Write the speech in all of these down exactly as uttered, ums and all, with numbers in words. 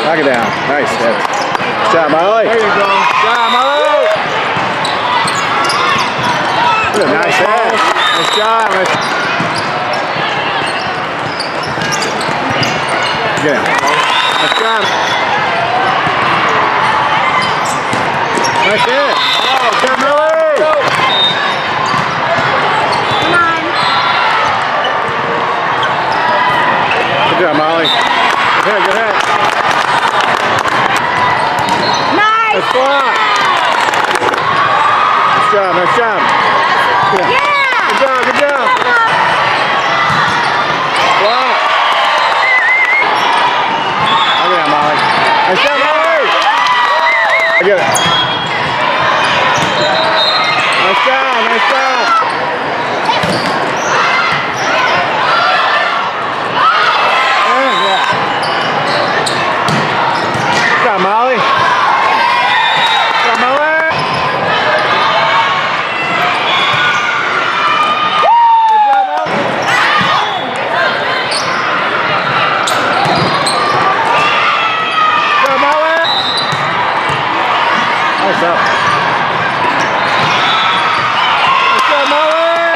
Knock it down. Nice. Good job, Molly. There you go. Good job, Molly. Good, nice hit. Nice job. Nice. Good. Nice job. Nice hit. Oh, good job, Molly. Come on. Good job, Molly. Good hit, good hit. Nice. Nice block. Nice job, nice job. Good. Yeah. Good job, good job. Block. Look at that, Molly. Nice job, Molly. I get it. Nice job, nice job. Yeah, yeah. Good job, Molly. Good job, Molly. Nice up. Nice job, Molly!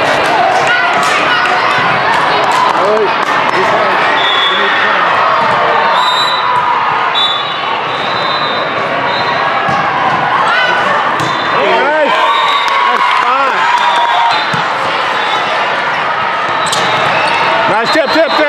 Molly, he's hard. You need to come. Nice! Nice spot! Nice tip, tip, tip!